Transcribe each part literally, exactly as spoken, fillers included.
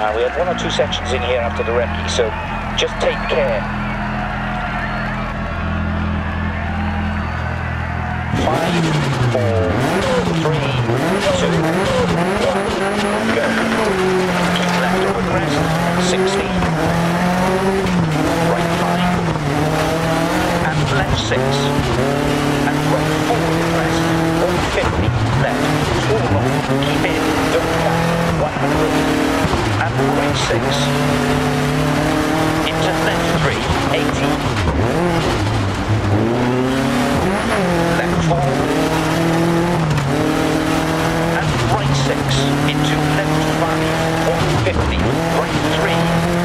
Uh, we had one or two sections in here after the recce, so just take care. Five, four, three, two, one, go. Keep left over crest, sixty. Right five. And left six. And right four crest, one fifty. Left, four long, keep in, don't cut, one hundred. And right six. Into left three, eighty. Left four. And right six. Into left five, one fifty. Right three.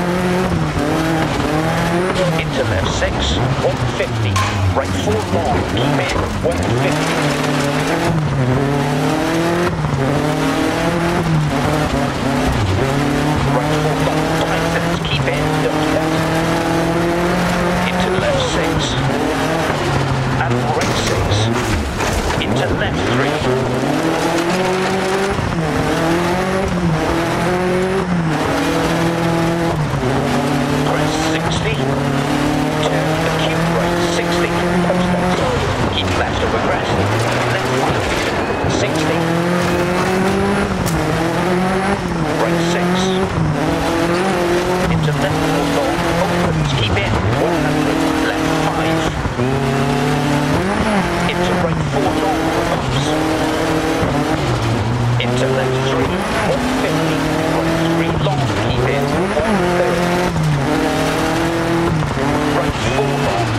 Into left six, one fifty. Right four long, keep in, one fifty. Right four long, five minutes, keep in, don't cut. Into left six. And right six. Into left three. Press sixty. Turn acute right, sixty. Post outside. Keep left over crest. Left one. sixty. Right six. Into left four long. Opens. Keep in. one hundred. Left five. Into right four long. Bumps. Into left three. one fifty. Right three long. Keep in. one thirty. Right four long.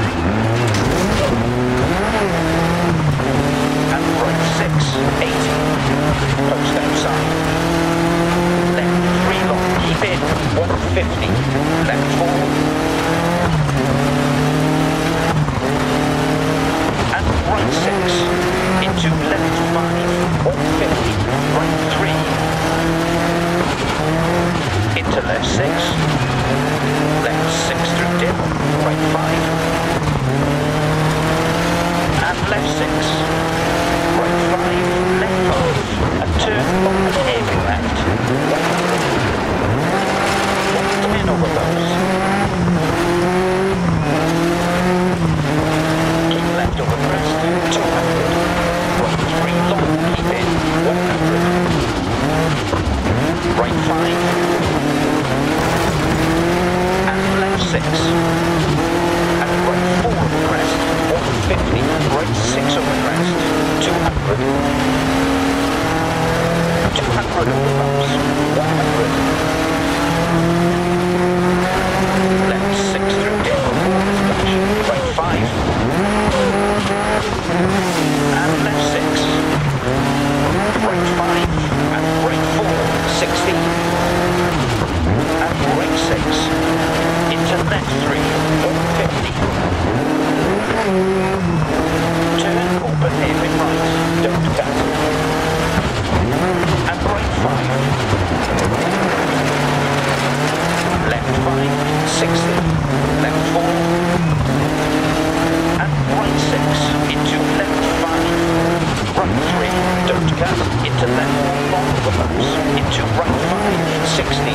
And right six. eighty. Post outside. Left three long. Keep in. one fifty. Left four. And right six. Into left five. one fifty. Right three. Into left six. Left six through dip. Right five. And left six. Right five. Left five. And turn open heavy left. one hundred. ten over those. Keep left over crest. two hundred. Right three long. Keep in. one hundred. Right five. And left six. And right four over crest. one fifty. Right six over crest. two hundred. two hundred over bumps. one hundred. Left six through dip. Right five. And left six. Right five. And right four. sixty. And right six. Into left three. one fifty. Turn open heavy right. Don't cut. And right five. Left five. sixty. Left four. And right six. Into left five. Right three. Don't cut. Into left long over bumps. Into right five. sixty.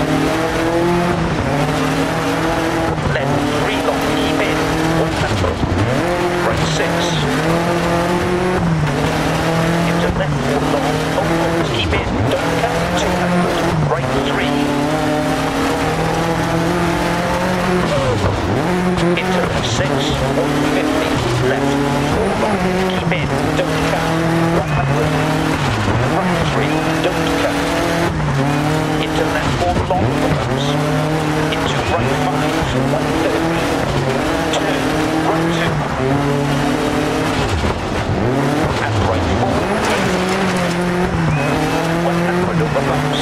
Left three long. Keep in. one hundred. Right six. Into left four long. Opens. Keep in. Don't cut. two hundred. Right three. Into left six. one fifty. Left four long. Keep in. Don't cut. one hundred. Right three. Don't cut. Into left four long bumps. Into right five. one thirty. Turn. Right two. And right four. one hundred over bumps.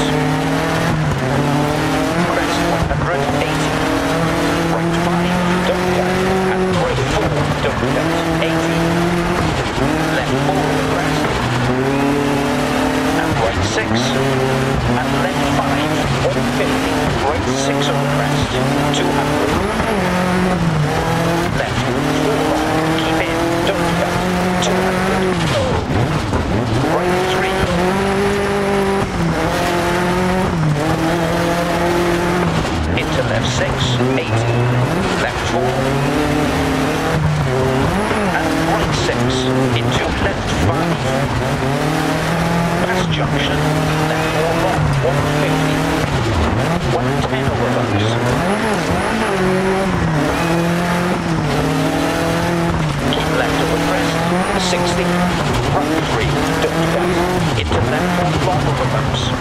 Crest one hundred. eighty. Right five. Don't cut. And right four. Don't cut. eighty. Left four. Crest. And right six. And left five. one fifty. Right six over crest. two hundred. Left four long. Keep in. Don't cut. two hundred. Right three.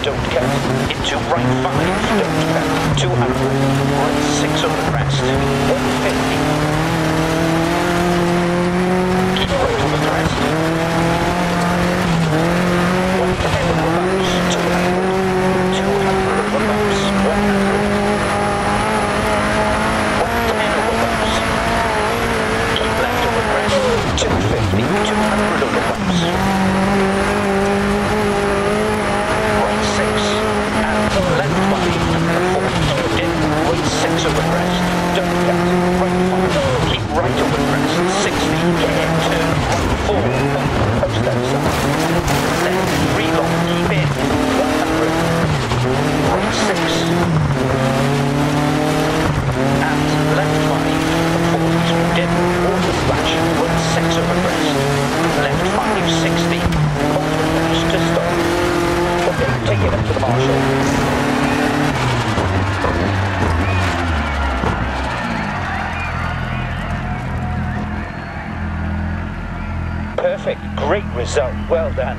don't cut. Into right five, don't cut. two hundred, right six over crest. one fifty. Keep right over crest. one ten over bumps, two hundred. two hundred over bumps, one hundred. one ten over bumps. Keep left over crest. two fifty, two hundred over bumps. Right six, and left five, four, dip, right six over crest, don't cut, right five, keep right over crest, sixty, care, turn, right four, post outside, left three long, keep in, one hundred, right six, and left five, four, dip, water splash, right six over crest, left five, sixty, over crest to stop. Okay, take it up to the marshal. Perfect, great result, well done.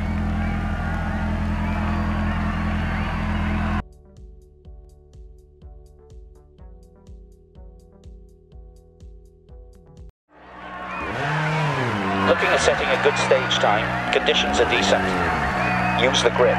Looking at setting a good stage time, conditions are decent. Use the grip.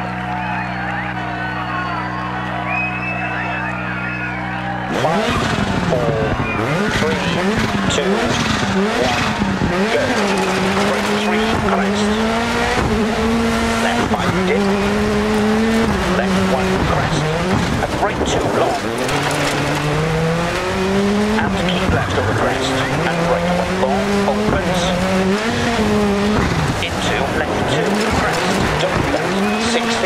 Five, four, three, two, one, go. Right three, crest. Left five, dip. Left one, crest. And right two, long. And keep left over crest. And right one, long, opens. Into left two, crest. Don't cut. sixty.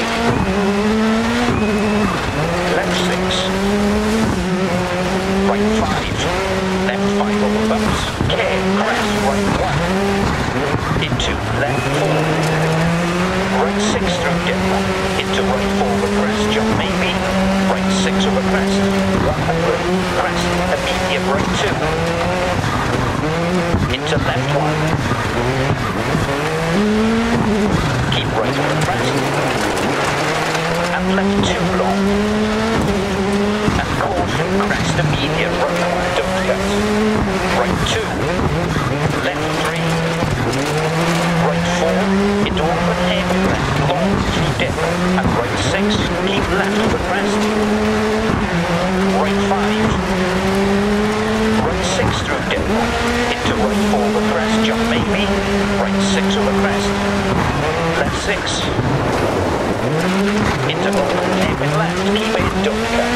Left six. Right five. Left five over bumps. Care, crest, right one. Into left four. Right six through dip. Into right four over crest, jump maybe. Right six over crest. one hundred. Crest. Immediate right two. Into left one. Keep right over crest. And left two long. And caution, crest immediate right one, don't cut. Right two. Left three. Right four. Into open heavy left long through dip. And right six. Keep left over crest. Right five. Right six through dip. Into right four over crest, jump maybe. Right six over crest. Left six. Into open hairpin left, keep it, don't cut.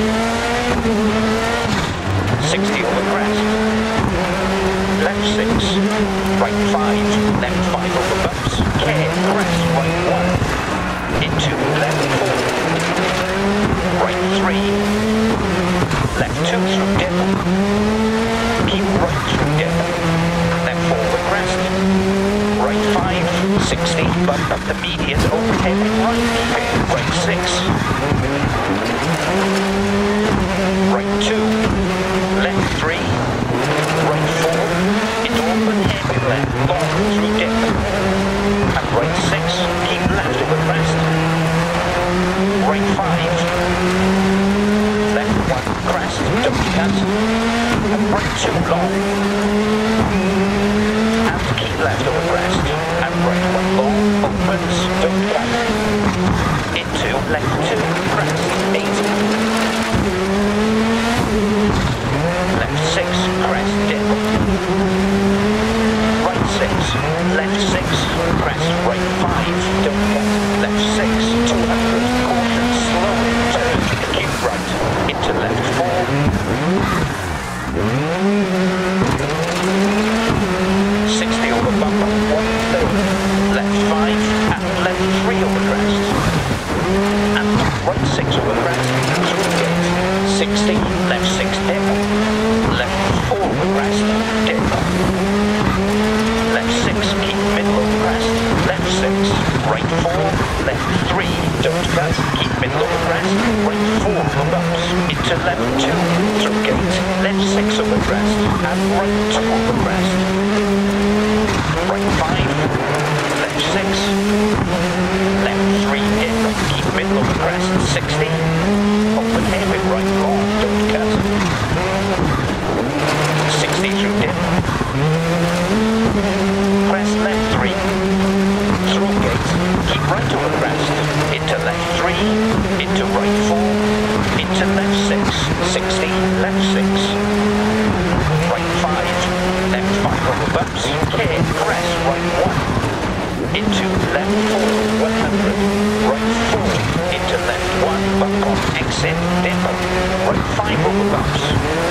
sixty over crest. Left six. Right five. Left five over bumps. Care, crest, right one. Into left four. Right three. Left two through dip. Keep right through dip. Left four over crest. Right five, sixty, bump up the median, open heavy right, keep it, right six. Right two, left three, right four, into open heavy left, long through dip. And right six, keep left over crest. Right five, left one, crest, don't cut. And right two, long. And keep left over crest. And right one long, opens, don't cut. Into left two, crest, eighty. Left six, crest, dip. Right six, left six, crest, right five, don't cut. Left six, two hundred, caution, slow, turn, keep right. Into left four. sixty over bumper, one thirty. Left five, and left three over crest. And right six over crest, through gate. sixty, left six dip. Left four over crest, dip. Left six, keep middle over crest. Left six, right four, left three, don't cut, keep middle over crest. Right four over bumps, into left two, through gate. Left six over crest, and right two over crest. Right five, left six, left three, dip, keep middle of the crest, sixty. Open hairpin right long, don't cut. sixty through dip. Crest left three. Through gate, keep right over crest. Into left three. Into right four. Into left six. sixty, left six. Right five. Left five over bumps. Care, crest, right one. Into left four, one hundred. Right four. Into left one. Bump on exit. Depot. Right five over bumps.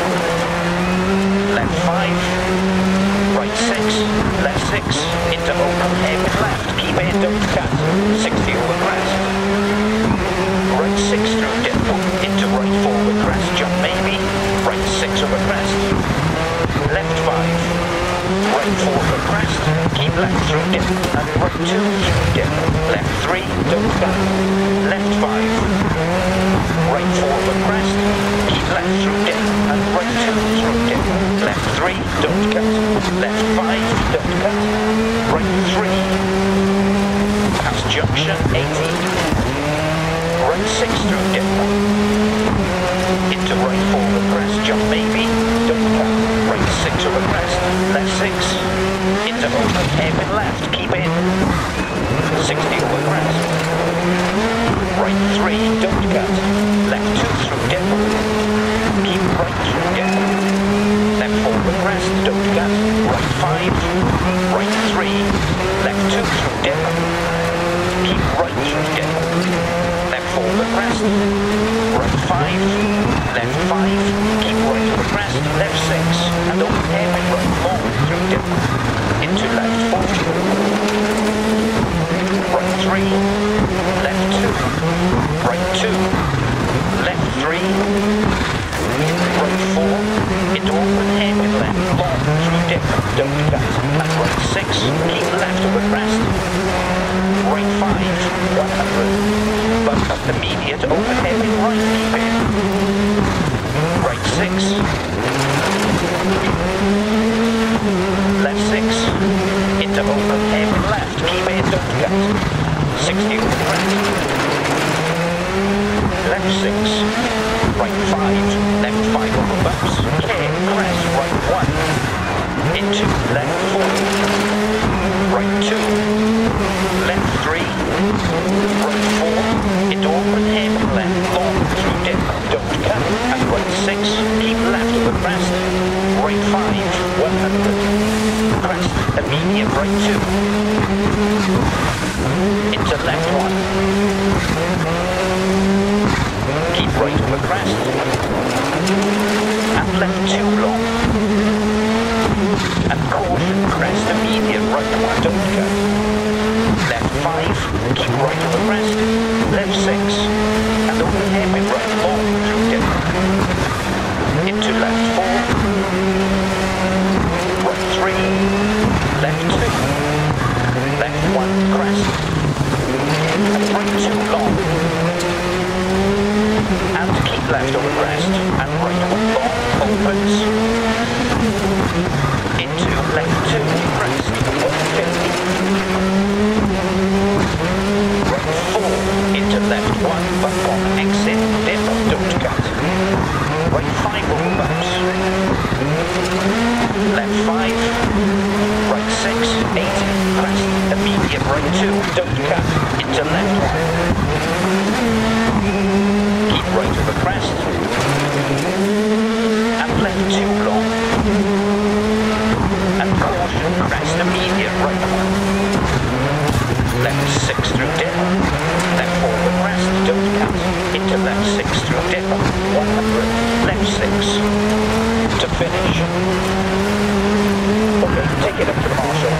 Left five. Right six. Left six. Into open hairpin left. Keep air, don't cut. sixty over crest. Right six through depot. Into right four with crest. Jump maybe. Right six over crest. Left five. Right four over crest. Keep left through dip. And right two through dip. Left three. Don't cut. Left five. Right four over crest. Keep left through dip. And right two through dip. Left three. Don't cut. Left five. Don't cut. Right three. Past junction eighty. Right six through dip. Into right four over crest. Jump maybe. Don't cut. Right six over crest. Left six. Into open hairpin left. Keep in. sixty over crest. Right three. Don't cut. Left two through dip. Keep right through dip. Left four over crest. Don't cut. Right five. Right three. Left two through dip. Keep right through dip. Left four over crest. Right five. Left five. Keep right over crest. Left six. And open hairpin right four through dip. Into left four. Right three. Left two. Right two. Left three. Right four. Into open hairpin left long through dip. Don't cut. And right six. Keep left over crest. Right five. one hundred. Bump up the median. Open hairpin right. Keep in. Right six. Left six. Into open hairpin left. Keep in. Don't cut. sixty over crest. Left six. Right five. Left five over bumps. Care. Crest. Right one. Into left four. Right two. Left three. Right four. Into open hairpin left. Long through dip. Don't cut. And right six. Keep left over crest. Right five. one hundred. Crest. Immediate right two. Into left one. Keep right over crest. And left two long. And caution, crest, immediate right one, don't cut. Left five, keep right over crest. Left six, and open hairpin right long through dip. Into left four. Right three. Left two. Left one, crest. And right two long. And keep left over crest. And right one long, opens. Into left two, crest, one fifty. Right four, into left one, bump on exit, dip, don't cut. Right five over bumps. Left five. Right six, eighty, crest, immediate right two, don't cut. Into left one. Keep right over crest. And left two long. And caution, crest, immediate right one. Left six through dip. Left four over crest, don't cut. Into left six through dip. one hundred. Left six. To finish. Okay, take it up to the marshal.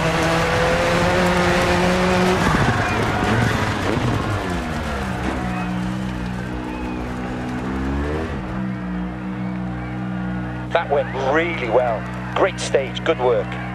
That went really well. Great stage, good work.